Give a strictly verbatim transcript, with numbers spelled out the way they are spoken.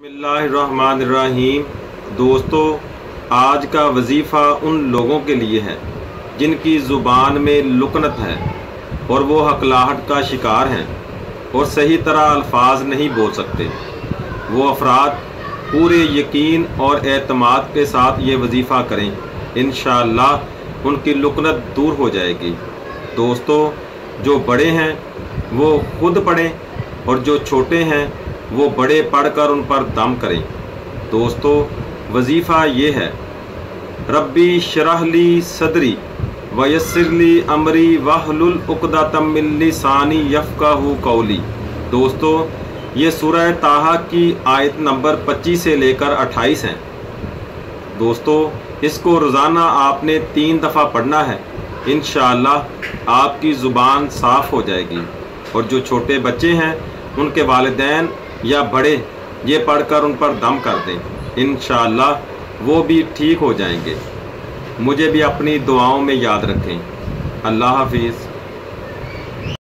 बिस्मिल्लाहिर्रहमानिर्रहीम। दोस्तों, आज का वजीफ़ा उन लोगों के लिए है जिनकी ज़ुबान में लुकनत है और वो हकलाहट का शिकार हैं और सही तरह अल्फाज नहीं बोल सकते। वो अफराद पूरे यकीन और एतमाद के साथ ये वजीफ़ा करें, इंशाअल्लाह उनकी लुकनत दूर हो जाएगी। दोस्तों, जो बड़े हैं वो खुद पढ़ें और जो छोटे हैं वो बड़े पढ़कर उन पर दम करें। दोस्तों, वजीफ़ा ये है, रब्बी शरहली सदरी वयस्सिरली अमरी वहलुल उक़दतम मिन लिसानी यफ़क़हू क़ौली। दोस्तों, ये सूरह ताहा की आयत नंबर पच्चीस से लेकर अट्ठाईस हैं। दोस्तों, इसको रोज़ाना आपने तीन दफ़ा पढ़ना है, इंशाअल्लाह आपकी ज़ुबान साफ़ हो जाएगी। और जो छोटे बच्चे हैं उनके वालिदैन या बड़े ये पढ़कर उन पर दम कर दें, इंशाअल्लाह वो भी ठीक हो जाएंगे। मुझे भी अपनी दुआओं में याद रखें। अल्लाह हाफिज़।